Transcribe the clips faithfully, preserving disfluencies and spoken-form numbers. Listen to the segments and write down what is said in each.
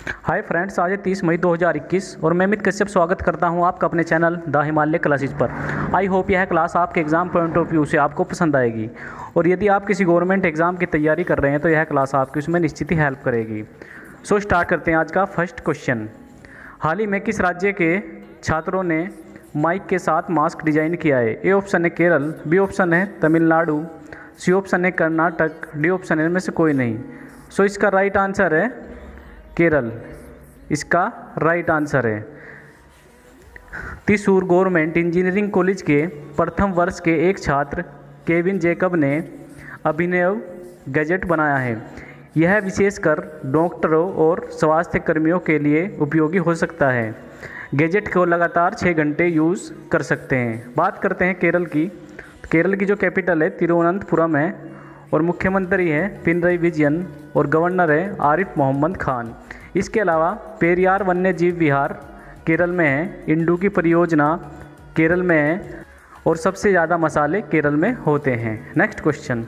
Hi friends, आज है तीस मई दो हज़ार इक्कीस और मैं अमित कश्यप स्वागत करता हूं आपका अपने चैनल द हिमालय क्लासेज पर। आई होप यह क्लास आपके एग्ज़ाम पॉइंट ऑफ व्यू से आपको पसंद आएगी और यदि आप किसी गवर्नमेंट एग्ज़ाम की तैयारी कर रहे हैं तो यह क्लास आपकी उसमें निश्चित ही हेल्प करेगी। सो स्टार्ट करते हैं आज का फर्स्ट क्वेश्चन। हाल ही में किस राज्य के छात्रों ने माइक के साथ मास्क डिजाइन किया है? ए ऑप्शन है केरल, बी ऑप्शन है तमिलनाडु, सी ऑप्शन है कर्नाटक, डी ऑप्शन है इनमें से कोई नहीं। सो इसका राइट आंसर है केरल, इसका राइट आंसर है। त्रिशूर गवर्नमेंट इंजीनियरिंग कॉलेज के प्रथम वर्ष के एक छात्र केविन जैकब ने अभिनव गैजेट बनाया है। यह विशेषकर डॉक्टरों और स्वास्थ्य कर्मियों के लिए उपयोगी हो सकता है। गैजेट को लगातार छः घंटे यूज़ कर सकते हैं। बात करते हैं केरल की। केरल की जो कैपिटल है तिरुवनंतपुरम है और मुख्यमंत्री है पिनरई विजयन और गवर्नर है आरिफ मोहम्मद खान। इसके अलावा पेरियार वन्य जीव विहार केरल में है, इंडू की परियोजना केरल में है और सबसे ज़्यादा मसाले केरल में होते हैं। Next question.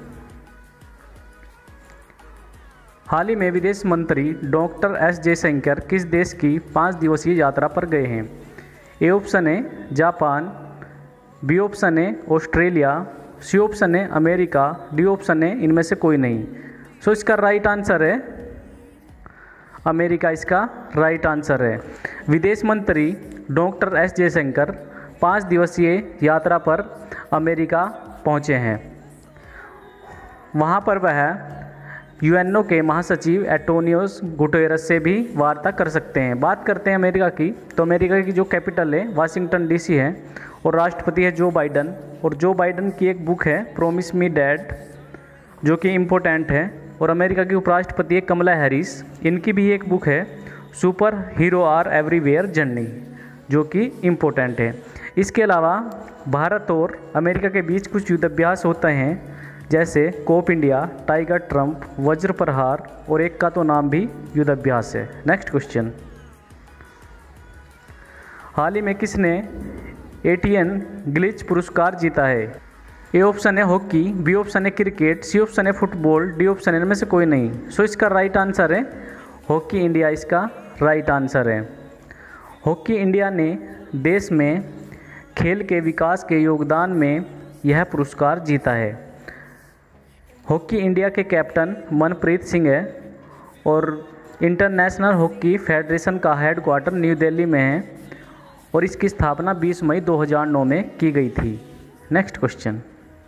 हाल ही में विदेश मंत्री डॉक्टर एस जयशंकर किस देश की पाँच दिवसीय यात्रा पर गए हैं? ए ऑप्शन है जापान, बी ऑप्शन है ऑस्ट्रेलिया, सी ऑप्शन है अमेरिका, डी ऑप्शन है इनमें से कोई नहीं। सो इसका राइट आंसर है अमेरिका, इसका राइट आंसर है। विदेश मंत्री डॉक्टर एस जयशंकर पाँच दिवसीय यात्रा पर अमेरिका पहुंचे हैं। वहां पर वह यूएनओ के महासचिव एंटोनियो गुटेरस से भी वार्ता कर सकते हैं। बात करते हैं अमेरिका की, तो अमेरिका की जो कैपिटल है वाशिंगटन डीसी है और राष्ट्रपति है जो बाइडन। और जो बाइडन की एक बुक है प्रॉमिस मी डैड जो कि इम्पोर्टेंट है। और अमेरिका की उपराष्ट्रपति है कमला हैरिस, इनकी भी एक बुक है super hero are everywhere journey जो कि इम्पोर्टेंट है। इसके अलावा भारत और अमेरिका के बीच कुछ युद्धाभ्यास होते हैं जैसे कोप इंडिया, टाइगर ट्रंप, वज्र प्रहार और एक का तो नाम भी युद्धाभ्यास है। Next question. हाल ही में किसने एटीएन ग्लिच पुरस्कार जीता है? ए ऑप्शन है हॉकी, बी ऑप्शन है क्रिकेट, सी ऑप्शन है फुटबॉल, डी ऑप्शन है इनमें से कोई नहीं। सो इसका राइट आंसर है हॉकी इंडिया, इसका राइट आंसर है। हॉकी इंडिया ने देश में खेल के विकास के योगदान में यह पुरस्कार जीता है। हॉकी इंडिया के कैप्टन मनप्रीत सिंह है और इंटरनेशनल हॉकी फेडरेशन का हेडक्वार्टर न्यू दिल्ली में है और इसकी स्थापना बीस मई दो हज़ार नौ में की गई थी। Next question.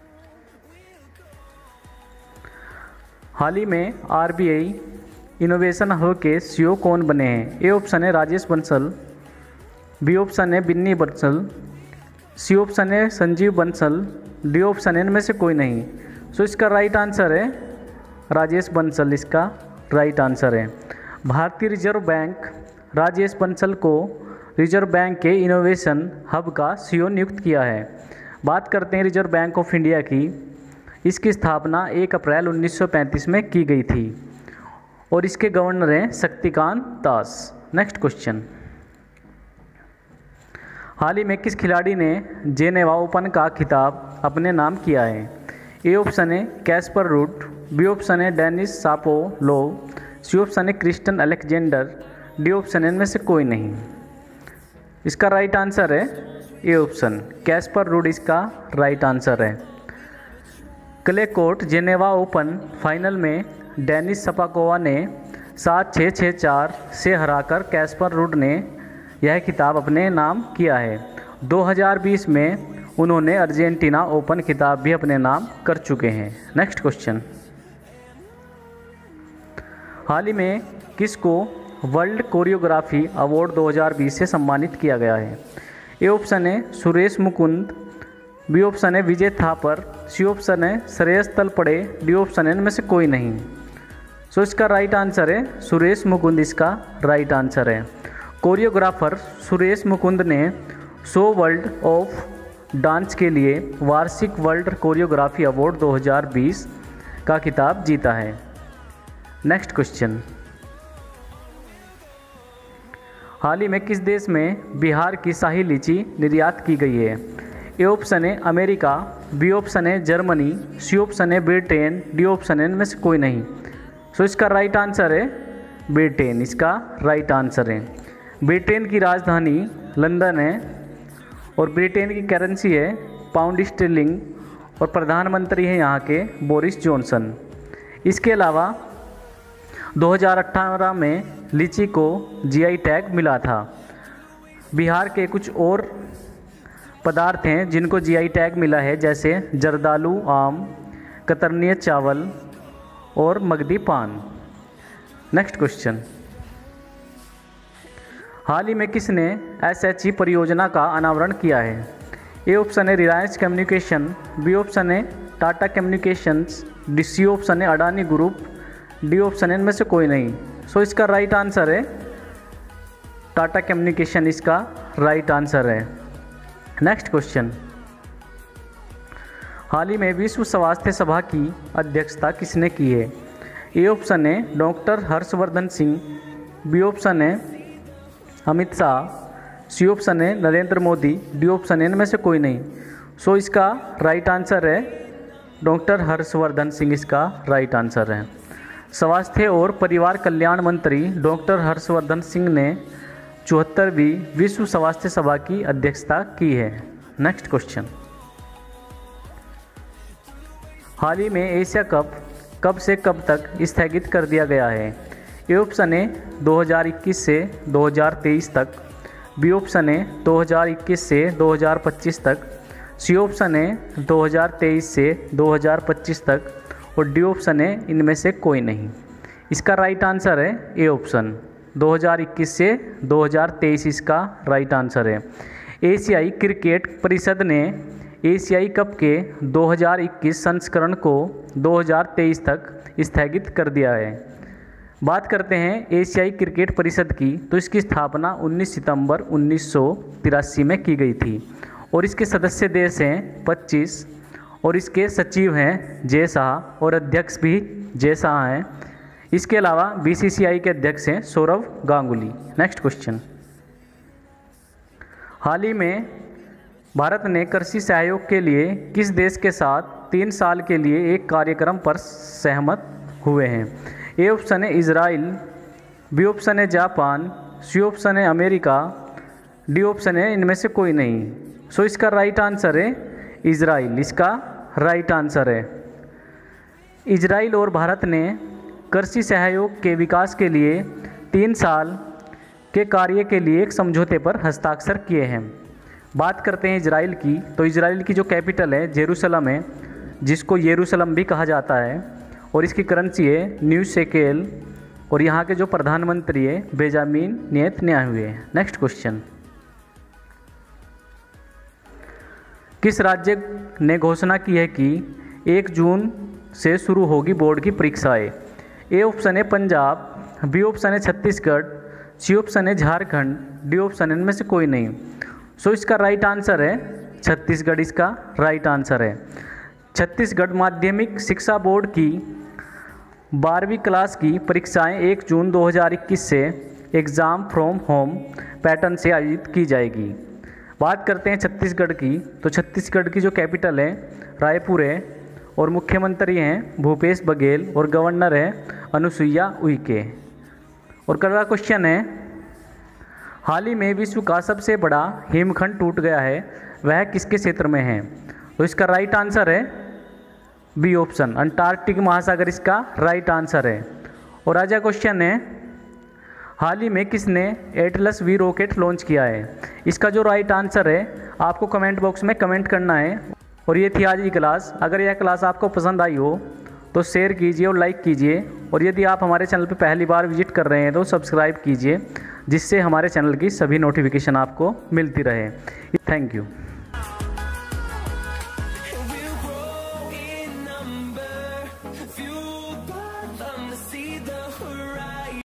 हाल ही में आरबीआई इनोवेशन हब के सीईओ कौन बने हैं? ए ऑप्शन है राजेश बंसल, बी ऑप्शन है बिन्नी बंसल, सी ऑप्शन है संजीव बंसल, डी ऑप्शन है इनमें से कोई नहीं। सो इसका राइट आंसर है राजेश बंसल, इसका राइट आंसर है। भारतीय रिजर्व बैंक राजेश बंसल को रिजर्व बैंक के इनोवेशन हब का सीईओ नियुक्त किया है। बात करते हैं रिजर्व बैंक ऑफ इंडिया की। इसकी स्थापना एक अप्रैल उन्नीस सौ पैंतीस में की गई थी और इसके गवर्नर हैं शक्तिकांत दास। Next question. हाल ही में किस खिलाड़ी ने जेनेवा ओपन का खिताब अपने नाम किया है? ए ऑप्शन है कैस्पर रूड, बी ऑप्शन है डेनिस शापोलोव, सी ऑप्शन है क्रिस्टन अलेक्जेंडर, डी ऑप्शन है इनमें से कोई नहीं। इसका राइट आंसर है ए ऑप्शन कैस्पर रूड, इसका राइट आंसर है। Clay court Geneva Open final में डेनिस शापोलोव ने सात छः छः चार से हराकर कैस्पर रूड ने यह खिताब अपने नाम किया है। दो हज़ार बीस में उन्होंने अर्जेंटीना ओपन खिताब भी अपने नाम कर चुके हैं। Next question. हाल ही में किसको वर्ल्ड कोरियोग्राफी अवार्ड दो हज़ार बीस से सम्मानित किया गया है? ए ऑप्शन है सुरेश मुकुंद, बी ऑप्शन है विजय थापर, सी ऑप्शन है श्रेयस तलपड़े, डी ऑप्शन है इनमें से कोई नहीं। सो इसका राइट आंसर है सुरेश मुकुंद, इसका राइट आंसर है। कोरियोग्राफर सुरेश मुकुंद ने शो वर्ल्ड ऑफ डांस के लिए वार्षिक वर्ल्ड कोरियोग्राफी अवार्ड दो हज़ार बीस का खिताब जीता है। Next question. हाल ही में किस देश में बिहार की शाही लीची निर्यात की गई है? ए ऑप्शन है अमेरिका, बी ऑप्शन है जर्मनी, सी ऑप्शन है ब्रिटेन, डी ऑप्शन है इनमें से कोई नहीं। सो इसका राइट आंसर है ब्रिटेन इसका राइट आंसर है। ब्रिटेन की राजधानी लंदन है और ब्रिटेन की करेंसी है पाउंड स्टर्लिंग और प्रधानमंत्री हैं यहाँ के बोरिस जॉनसन। इसके अलावा दो हज़ार अठारह में लीची को जीआई टैग मिला था। बिहार के कुछ और पदार्थ हैं जिनको जीआई टैग मिला है, जैसे जर्दालू आम, कतरनी चावल और मगधी पान। नेक्स्ट क्वेश्चन, हाल ही में किसने एसएचई परियोजना का अनावरण किया है? ए ऑप्शन है रिलायंस कम्युनिकेशन, बी ऑप्शन है Tata communications, D C option है अडानी ग्रुप, डी ऑप्शन है इनमें से कोई नहीं। सो so, इसका राइट आंसर है टाटा कम्युनिकेशन, इसका राइट आंसर है। नेक्स्ट क्वेश्चन, हाल ही में विश्व स्वास्थ्य सभा की अध्यक्षता किसने की है? ए ऑप्शन है doctor Harshvardhan Singh, B option है अमित शाह, सी ऑप्शन है नरेंद्र मोदी, डी ऑप्शन है इनमें से कोई नहीं। सो so, इसका राइट आंसर है डॉक्टर हर्षवर्धन सिंह, इसका राइट आंसर है। स्वास्थ्य और परिवार कल्याण मंत्री डॉक्टर हर्षवर्धन सिंह ने चौहत्तरवीं विश्व स्वास्थ्य सभा की अध्यक्षता की है। नेक्स्ट क्वेश्चन, हाल ही में एशिया कप कब से कब तक स्थगित कर दिया गया है? ए ऑप्शन है दो हज़ार इक्कीस से दो हज़ार तेईस तक, बी ऑप्शन है दो हज़ार इक्कीस से दो हज़ार पच्चीस तक, सी ऑप्शन है दो हज़ार तेईस से दो हज़ार पच्चीस तक और डी ऑप्शन है इनमें से कोई नहीं। इसका राइट आंसर है ए ऑप्शन, दो हज़ार इक्कीस से दो हज़ार तेईस इसका राइट आंसर है। एशियाई क्रिकेट परिषद ने एशियाई कप के दो हज़ार इक्कीस संस्करण को दो हज़ार तेईस तक स्थगित कर दिया है। बात करते हैं एशियाई क्रिकेट परिषद की, तो इसकी स्थापना उन्नीस सितंबर उन्नीस सौ तिरासी में की गई थी और इसके सदस्य देश हैं पच्चीस और इसके सचिव हैं जय शाह और अध्यक्ष भी जय शाह हैं। इसके अलावा बीसीसीआई के अध्यक्ष हैं सौरव गांगुली। नेक्स्ट क्वेश्चन, हाल ही में भारत ने कृषि सहयोग के लिए किस देश के साथ तीन साल के लिए एक कार्यक्रम पर सहमत हुए हैं? ए ऑप्शन है इजराइल, बी ऑप्शन है जापान, सी ऑप्शन है अमेरिका, डी ऑप्शन है इनमें से कोई नहीं। सो इसका राइट आंसर है इजराइल, इसका राइट आंसर है। इजराइल और भारत ने कृषि सहयोग के विकास के लिए तीन साल के कार्य के लिए एक समझौते पर हस्ताक्षर किए हैं। बात करते हैं इजराइल की, तो इजराइल की जो कैपिटल है जेरूसलम है, जिसको येरूशलम भी कहा जाता है और इसकी करेंसी है न्यू शेकेल और यहाँ के जो प्रधानमंत्री है बेंजामिन नेतन्याहू है। नेक्स्ट क्वेश्चन, किस राज्य ने घोषणा की है कि एक जून से शुरू होगी बोर्ड की परीक्षाएं? ए ऑप्शन है पंजाब, बी ऑप्शन है छत्तीसगढ़, सी ऑप्शन है झारखंड, डी ऑप्शन है इनमें से कोई नहीं। सो so, इसका राइट आंसर है छत्तीसगढ़, इसका राइट आंसर है। छत्तीसगढ़ माध्यमिक शिक्षा बोर्ड की बारहवीं क्लास की परीक्षाएं एक जून दो हज़ार इक्कीस से एग्ज़ाम फ्रॉम होम पैटर्न से आयोजित की जाएगी। बात करते हैं छत्तीसगढ़ की, तो छत्तीसगढ़ की जो कैपिटल है रायपुर है और मुख्यमंत्री हैं भूपेश बघेल और गवर्नर है अनुसुईया उइके। और अगला क्वेश्चन है, हाल ही में विश्व का सबसे बड़ा हिमखंड टूट गया है, वह किसके क्षेत्र में है? तो इसका राइट आंसर है बी ऑप्शन, अंटार्कटिक महासागर इसका राइट आंसर है। और आजा क्वेश्चन है, हाल ही में किसने एटलस वी रॉकेट लॉन्च किया है? इसका जो राइट आंसर है आपको कमेंट बॉक्स में कमेंट करना है। और ये थी आज की क्लास। अगर यह क्लास आपको पसंद आई हो तो शेयर कीजिए और लाइक कीजिए, और यदि आप हमारे चैनल पर पहली बार विजिट कर रहे हैं तो सब्सक्राइब कीजिए, जिससे हमारे चैनल की सभी नोटिफिकेशन आपको मिलती रहे। Thank you.